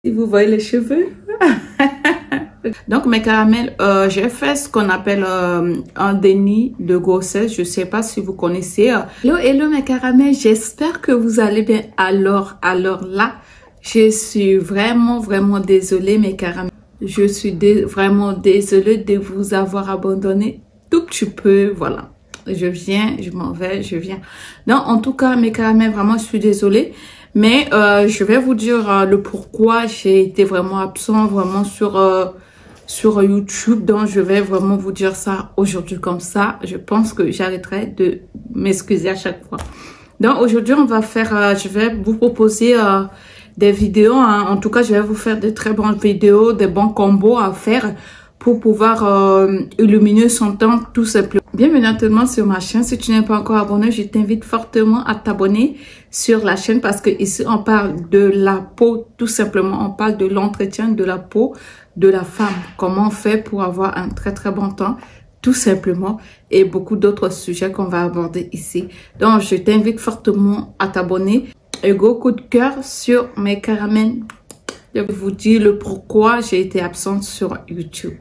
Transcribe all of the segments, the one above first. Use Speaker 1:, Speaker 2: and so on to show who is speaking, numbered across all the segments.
Speaker 1: Si vous voyez les cheveux. Donc mes caramels, j'ai fait ce qu'on appelle un déni de grossesse. Je sais pas si vous connaissez. Hello mes caramels, j'espère que vous allez bien. Alors là, je suis vraiment désolée mes caramels. Je suis vraiment désolée de vous avoir abandonné tout petit peu. Voilà, je viens, je m'en vais, je viens. Non, en tout cas mes caramels, vraiment je suis désolée. Mais je vais vous dire le pourquoi j'ai été vraiment absent, vraiment sur YouTube. Donc je vais vraiment vous dire ça aujourd'hui comme ça. Je pense que j'arrêterai de m'excuser à chaque fois. Donc aujourd'hui on va faire, je vais vous proposer des vidéos. Hein. En tout cas je vais vous faire de très bonnes vidéos, des bons combos à faire pour pouvoir illuminer son temps tout simplement. Bienvenue sur ma chaîne. Si tu n'es pas encore abonné, je t'invite fortement à t'abonner sur la chaîne parce que ici on parle de la peau tout simplement. On parle de l'entretien de la peau de la femme. Comment on fait pour avoir un très bon temps tout simplement et beaucoup d'autres sujets qu'on va aborder ici. Donc je t'invite fortement à t'abonner. Et go coup de cœur sur mes caramels. Je vais vous dire le pourquoi j'ai été absente sur YouTube.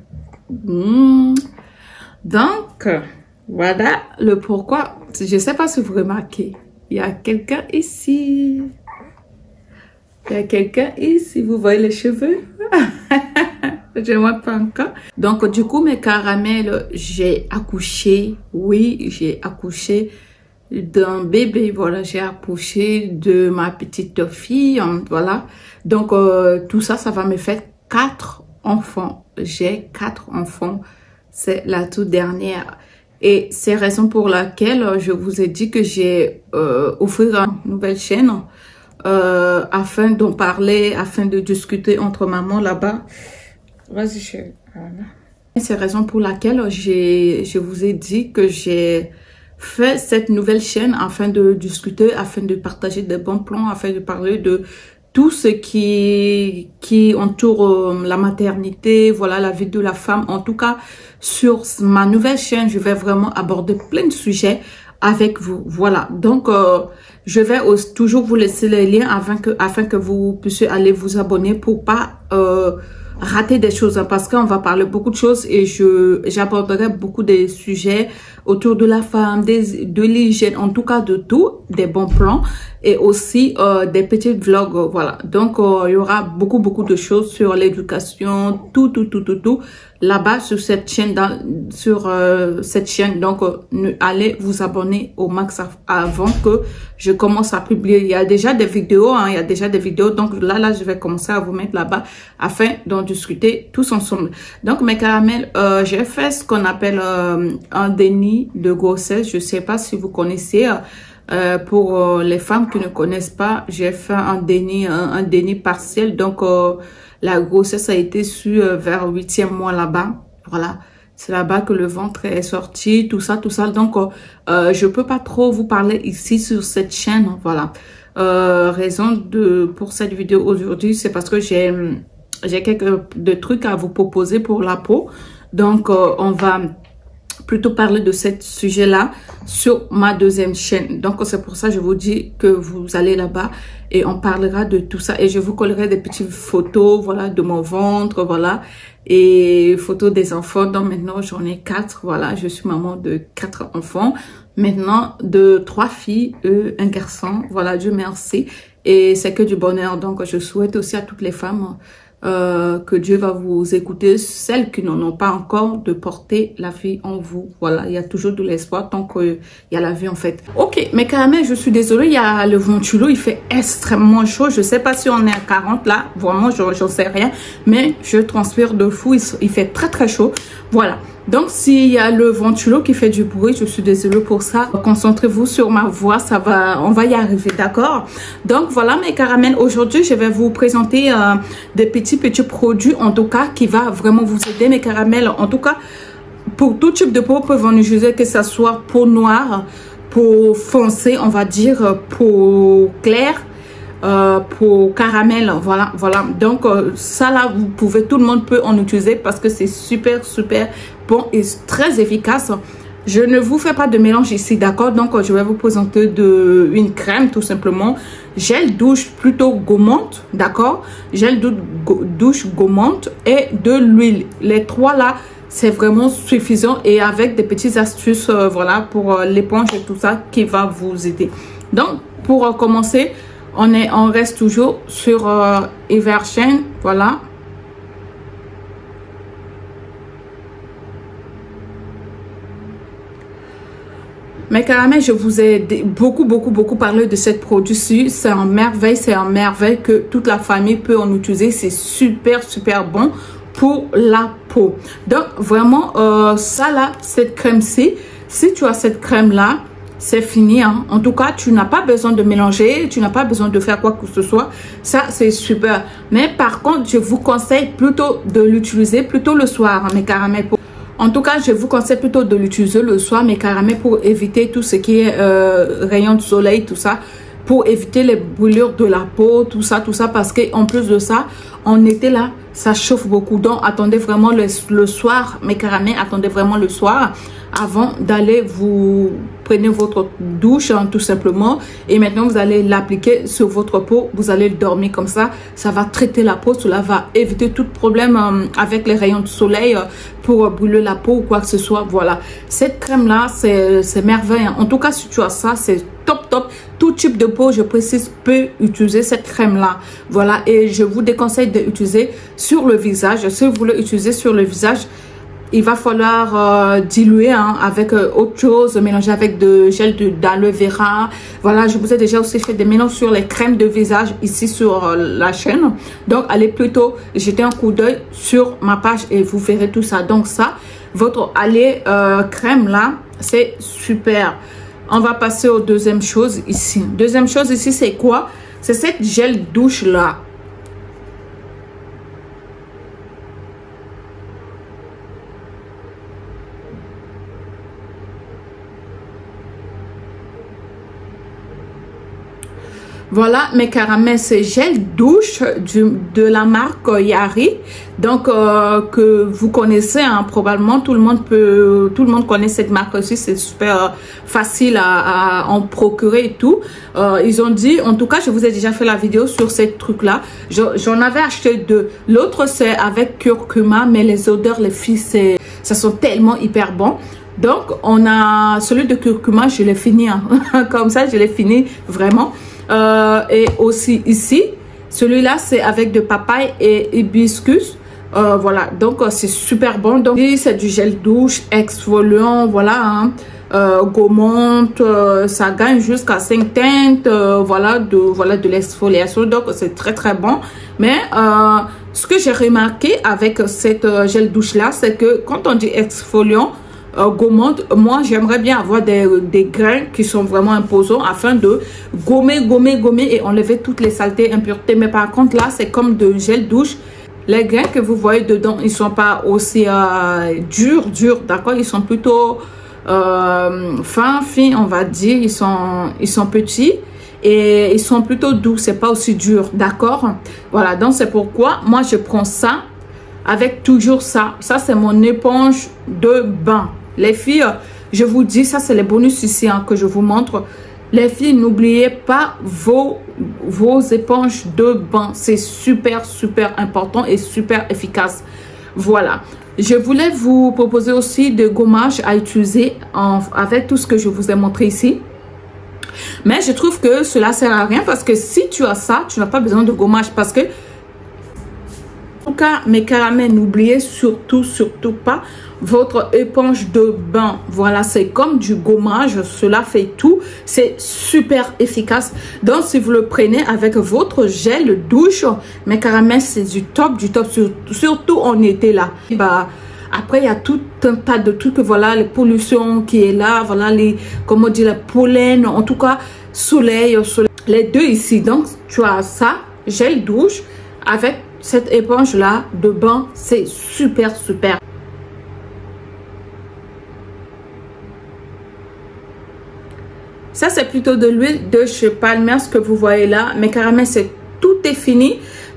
Speaker 1: Donc, voilà le pourquoi. Je ne sais pas si vous remarquez. Il y a quelqu'un ici. Il y a quelqu'un ici. Vous voyez les cheveux? Je ne vois pas encore. Donc, du coup, mes caramels, j'ai accouché. Oui, j'ai accouché d'un bébé. Voilà, j'ai accouché de ma petite fille. Voilà. Donc, tout ça, ça va me faire 4 enfants. J'ai 4 enfants. C'est la toute dernière. Et c'est la raison pour laquelle je vous ai dit que j'ai offert une nouvelle chaîne afin d'en parler, afin de discuter entre mamans là-bas. Vas-y, chérie. Voilà. C'est la raison pour laquelle je vous ai dit que j'ai fait cette nouvelle chaîne afin de discuter, afin de partager des bons plans, afin de parler de tout ce qui entoure la maternité, voilà, la vie de la femme. En tout cas, sur ma nouvelle chaîne, je vais vraiment aborder plein de sujets avec vous. Voilà, donc je vais toujours vous laisser les liens afin que vous puissiez aller vous abonner pour pas rater des choses, hein, parce qu'on va parler beaucoup de choses et j'aborderai beaucoup de sujets autour de la femme, de l'hygiène, en tout cas de tout, des bons plans et aussi des petits vlogs, voilà. Donc il y aura beaucoup de choses sur l'éducation, tout là-bas sur cette chaîne, donc allez vous abonner au max avant que je commence à publier. Il y a déjà des vidéos, hein, il y a déjà des vidéos, donc là je vais commencer à vous mettre là-bas afin d'en discuter tous ensemble. Donc mes caramels, j'ai fait ce qu'on appelle un déni de grossesse. Je sais pas si vous connaissez. Pour les femmes qui ne connaissent pas, j'ai fait un déni partiel. Donc la grossesse a été su vers 8e mois là-bas. Voilà, c'est là-bas que le ventre est sorti, tout ça. Donc je peux pas trop vous parler ici sur cette chaîne. Voilà, pour cette vidéo aujourd'hui, c'est parce que j'ai quelques de trucs à vous proposer pour la peau. Donc on va plutôt parler de ce sujet-là sur ma deuxième chaîne. Donc, c'est pour ça que je vous dis que vous allez là-bas et on parlera de tout ça. Et je vous collerai des petites photos, voilà, de mon ventre, voilà, et photos des enfants. Donc, maintenant, j'en ai 4, voilà. Je suis maman de 4 enfants. Maintenant, de 3 filles, un garçon. Voilà, Dieu merci. Et c'est que du bonheur. Donc, je souhaite aussi à toutes les femmes que Dieu va vous écouter, celles qui n'en ont pas encore, de porter la vie en vous. Voilà, il y a toujours de l'espoir tant qu'il y a la vie en fait. Ok, mes caramels, je suis désolée, il y a le ventilo, il fait extrêmement chaud. Je sais pas si on est à 40 là, vraiment, j'en sais rien, mais je transpire de fou, il fait très chaud. Voilà. Donc, s'il y a le ventilo qui fait du bruit, je suis désolée pour ça. Concentrez-vous sur ma voix, on va y arriver, d'accord? Donc, voilà mes caramels. Aujourd'hui, je vais vous présenter des petits produits, en tout cas, qui va vraiment vous aider, mes caramels. En tout cas, pour tout type de peau, peuvent en utiliser, que ce soit peau noire, peau foncée, on va dire, peau claire, pour caramel, voilà. Donc ça là, vous pouvez, tout le monde peut en utiliser parce que c'est super bon et très efficace. Je ne vous fais pas de mélange ici, d'accord? Donc, je vais vous présenter une crème, tout simplement. Gel douche plutôt gommante, d'accord? Gel douche gommante et de l'huile. Les trois là, c'est vraiment suffisant. Et avec des petites astuces, voilà, pour l'éponge et tout ça qui va vous aider. Donc, pour commencer, on reste toujours sur Evershine, voilà. Mes caramels, je vous ai beaucoup parlé de cette produit-ci. C'est en merveille, que toute la famille peut en utiliser. C'est super bon pour la peau. Donc, vraiment, ça là, cette crème-ci, si tu as cette crème-là, c'est fini. Hein. En tout cas, tu n'as pas besoin de mélanger, tu n'as pas besoin de faire quoi que ce soit. Ça, c'est super. Mais par contre, je vous conseille plutôt de l'utiliser plutôt le soir, hein, mes caramels. En tout cas, je vous conseille plutôt de l'utiliser le soir, mes caramels, pour éviter tout ce qui est rayons de soleil, tout ça. Pour éviter les brûlures de la peau, tout ça, parce qu'en plus de ça, en été là, ça chauffe beaucoup. Donc, attendez vraiment le soir, mes caramels, attendez vraiment le soir avant d'aller vous prenez votre douche, hein, tout simplement. Et maintenant, vous allez l'appliquer sur votre peau. Vous allez dormir comme ça. Ça va traiter la peau. Cela va éviter tout problème avec les rayons de soleil pour brûler la peau ou quoi que ce soit. Voilà. Cette crème-là, c'est merveilleux. En tout cas, si tu as ça, c'est top. Tout type de peau, je précise, peut utiliser cette crème-là. Voilà. Et je vous déconseille d'utiliser sur le visage. Si vous voulez utiliser sur le visage, il va falloir diluer hein, avec autre chose, mélanger avec de gel d'aloe vera. Voilà, je vous ai déjà aussi fait des mélanges sur les crèmes de visage ici sur la chaîne. Donc, allez plutôt jeter un coup d'œil sur ma page et vous verrez tout ça. Donc ça, votre allée crème là, c'est super. On va passer aux deuxième chose ici. Deuxième chose ici, c'est quoi? C'est cette gel douche là. Voilà mes caramels, c'est gel douche de la marque Yari. Donc que vous connaissez hein, probablement, tout le monde connaît cette marque aussi. C'est super facile à en procurer et tout. Ils ont dit, en tout cas je vous ai déjà fait la vidéo sur ces trucs là. J'en avais acheté deux. L'autre c'est avec curcuma, mais les odeurs, les filles, ça sont tellement hyper bons. Donc on a celui de curcuma, je l'ai fini hein. Comme ça je l'ai fini vraiment. Et aussi ici, celui-là c'est avec de papaye et hibiscus. Voilà, donc c'est super bon. Donc c'est du gel douche exfoliant, voilà, hein, gommante, ça gagne jusqu'à 5 teintes, voilà de l'exfoliation. Donc c'est très bon. Mais ce que j'ai remarqué avec cette gel douche là, c'est que quand on dit exfoliant, gommante, moi j'aimerais bien avoir des grains qui sont vraiment imposants afin de gommer et enlever toutes les saletés, impuretés. Mais par contre là c'est comme de gel douche. Les grains que vous voyez dedans, ils sont pas aussi durs, d'accord, ils sont plutôt fins, on va dire. Ils sont petits et ils sont plutôt doux, c'est pas aussi dur, d'accord. Voilà, donc c'est pourquoi moi je prends ça avec toujours ça c'est mon éponge de bain. Les filles, je vous dis, ça c'est les bonus ici hein, que je vous montre. Les filles, n'oubliez pas vos éponges de bain. C'est super important et super efficace. Voilà. Je voulais vous proposer aussi des gommages à utiliser avec tout ce que je vous ai montré ici. Mais je trouve que cela sert à rien parce que si tu as ça, tu n'as pas besoin de gommage parce que en tout cas, mes caramels, n'oubliez surtout pas votre éponge de bain. Voilà, c'est comme du gommage, cela fait tout, c'est super efficace. Donc si vous le prenez avec votre gel douche, mes caramels, c'est du top, surtout en été là. Bah, après il y a tout un tas de trucs, voilà, les pollutions qui est là, voilà, les, comment dire, le pollen, en tout cas soleil, les deux ici. Donc tu as ça, gel douche avec cette éponge là de bain, c'est super. Ça c'est plutôt de l'huile de chez Palmer, ce que vous voyez là. Mes caramels, c'est tout est fini.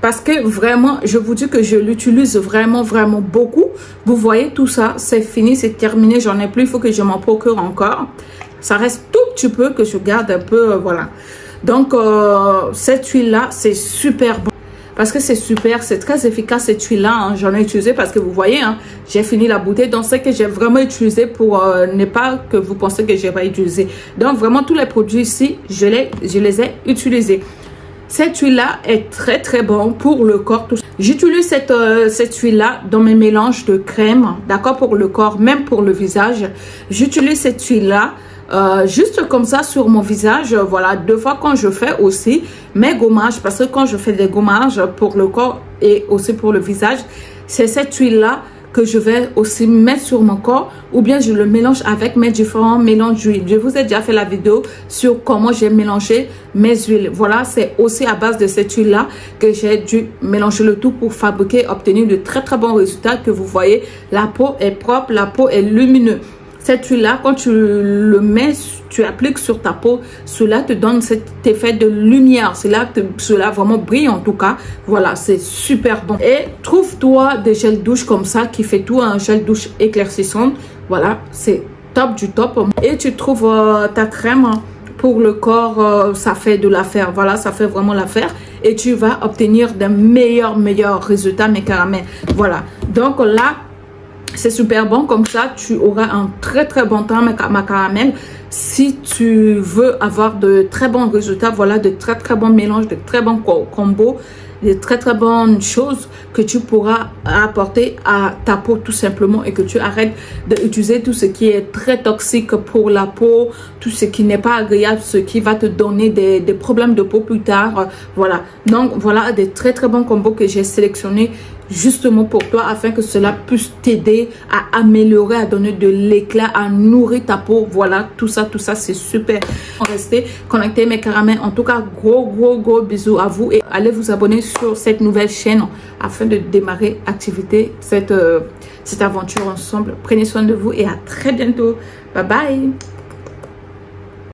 Speaker 1: parce que vraiment, je vous dis que je l'utilise vraiment beaucoup. Vous voyez tout ça, c'est fini, c'est terminé, j'en ai plus, il faut que je m'en procure encore. Ça reste tout petit peu que je garde un peu, voilà. Donc, cette huile-là, c'est super bon. Parce que c'est super, c'est très efficace cette huile-là. Hein. J'en ai utilisé parce que vous voyez, hein, j'ai fini la bouteille. Donc, c'est que j'ai vraiment utilisé pour ne pas que vous pensez que j'ai pas utilisé. Donc, vraiment, tous les produits ici, je les ai utilisés. Cette huile-là est très bon pour le corps. J'utilise cette huile-là dans mes mélanges de crème, d'accord, pour le corps, même pour le visage. J'utilise cette huile-là. Juste comme ça sur mon visage, voilà, 2 fois quand je fais aussi mes gommages, parce que quand je fais des gommages pour le corps et aussi pour le visage, c'est cette huile là que je vais aussi mettre sur mon corps, ou bien je le mélange avec mes différents mélanges d'huile. Je vous ai déjà fait la vidéo sur comment j'ai mélangé mes huiles. Voilà, c'est aussi à base de cette huile là que j'ai dû mélanger le tout pour fabriquer, obtenir de très bons résultats. Que vous voyez, la peau est propre, la peau est lumineuse. Cette huile-là, quand tu le mets, tu appliques sur ta peau, cela te donne cet effet de lumière. Cela vraiment brille en tout cas. Voilà, c'est super bon. Et trouve-toi des gels douche comme ça qui fait tout un gel douche éclaircissant. Voilà, c'est top du top. Et tu trouves ta crème pour le corps, ça fait de l'affaire. Voilà, ça fait vraiment l'affaire. Et tu vas obtenir de meilleurs résultats, mes caramels. Voilà, donc là, c'est super bon, comme ça tu auras un très bon temps, ma caramel. Si tu veux avoir de très bons résultats, voilà, de très bons mélanges, de très bons combos, de très bonnes choses que tu pourras apporter à ta peau tout simplement, et que tu arrêtes d'utiliser tout ce qui est très toxique pour la peau, tout ce qui n'est pas agréable, ce qui va te donner des problèmes de peau plus tard. Voilà, donc voilà des très bons combos que j'ai sélectionnés justement pour toi, afin que cela puisse t'aider à améliorer, à donner de l'éclat, à nourrir ta peau. Voilà, tout ça c'est super. Restez connectés, mes caramels. En tout cas, gros bisous à vous, et allez vous abonner sur cette nouvelle chaîne afin de démarrer activité, cette aventure ensemble. Prenez soin de vous et à très bientôt. Bye bye.